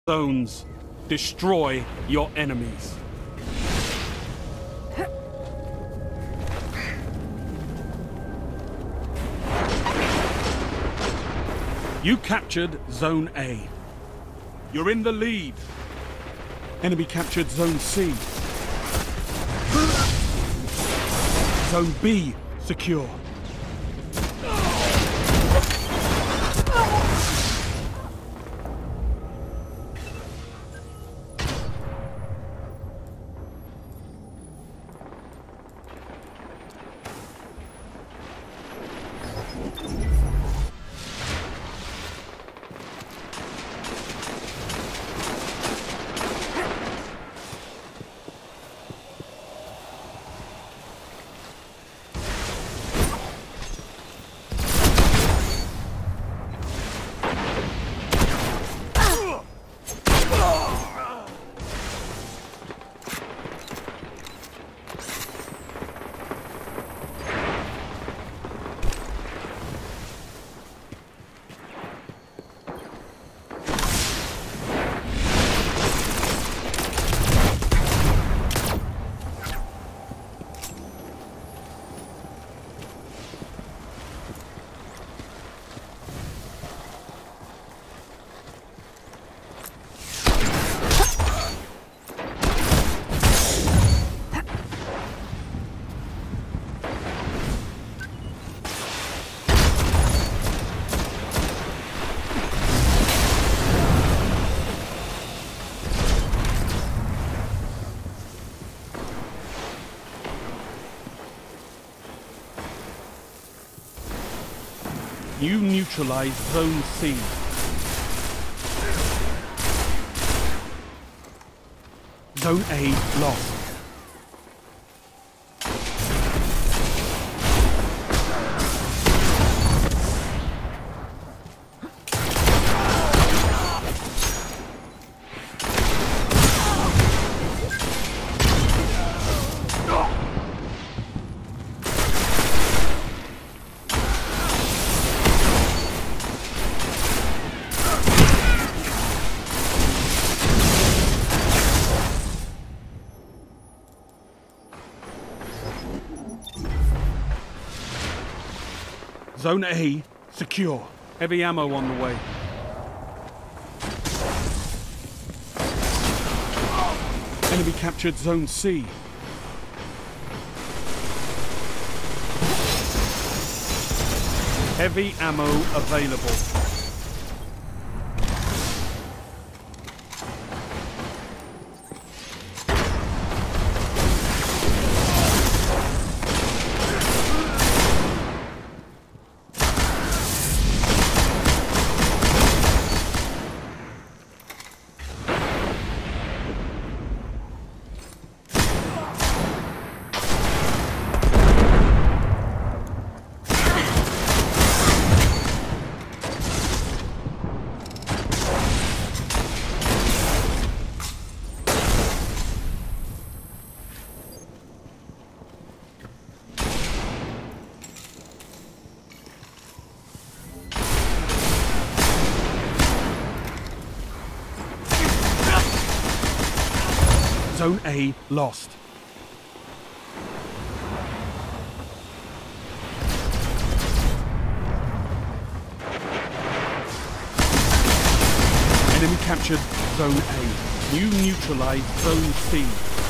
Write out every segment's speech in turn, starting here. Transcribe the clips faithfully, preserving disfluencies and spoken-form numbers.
zones. Destroy your enemies. You captured Zone A. You're in the lead. Enemy captured Zone C. Zone B secure. You neutralize Zone C. Zone A lost. Zone A secure. Heavy ammo on the way. Enemy captured Zone C. Heavy ammo available. Zone A lost. Enemy captured Zone A. You neutralize Zone C.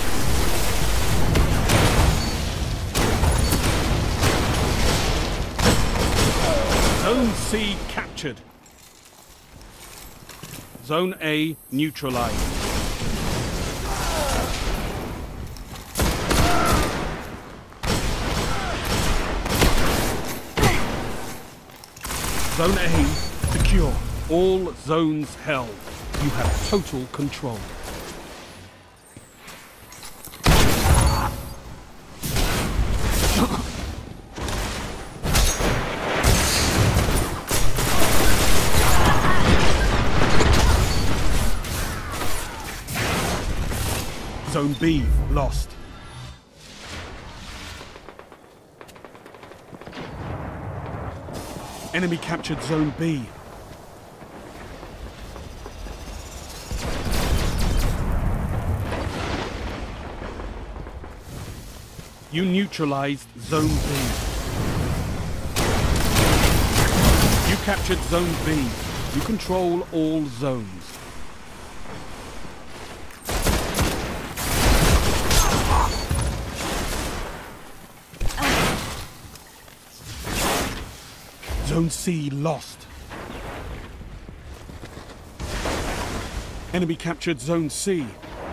Zone C captured. Zone A neutralized. Zone A secure. All zones held. You have total control. Zone B lost. Enemy captured Zone B. You neutralized Zone B. You captured Zone B. You control all zones. Zone C lost. Enemy captured Zone C.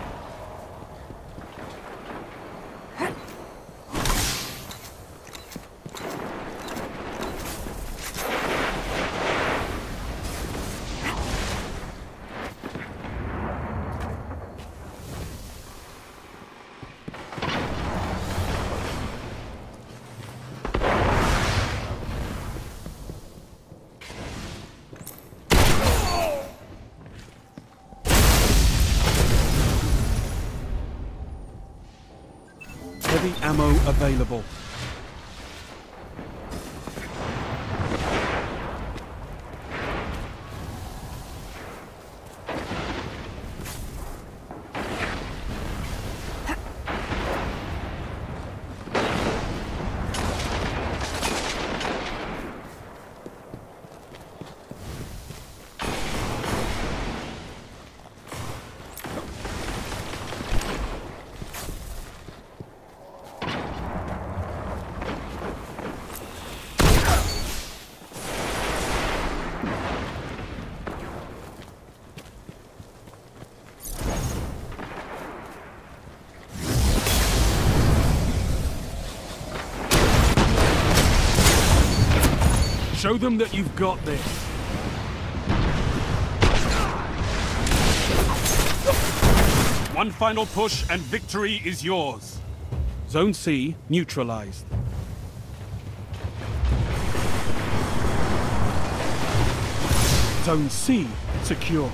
Heavy ammo available. Show them that you've got this. One final push and victory is yours. Zone C neutralized. Zone C secure.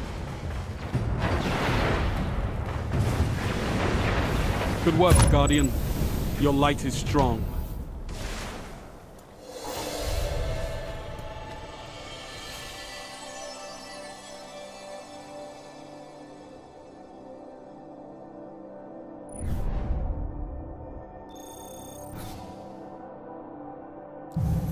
Good work, Guardian. Your light is strong. You